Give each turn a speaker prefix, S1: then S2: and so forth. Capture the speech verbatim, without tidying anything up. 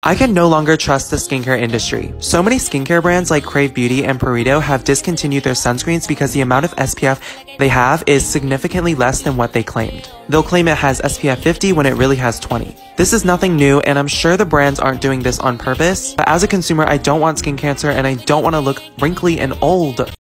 S1: I can no longer trust the skincare industry. So many skincare brands like Crave Beauty and Purito have discontinued their sunscreens because the amount of S P F they have is significantly less than what they claimed. They'll claim it has S P F fifty when it really has twenty. This is nothing new, and I'm sure the brands aren't doing this on purpose, but as a consumer, I don't want skin cancer and I don't want to look wrinkly and old.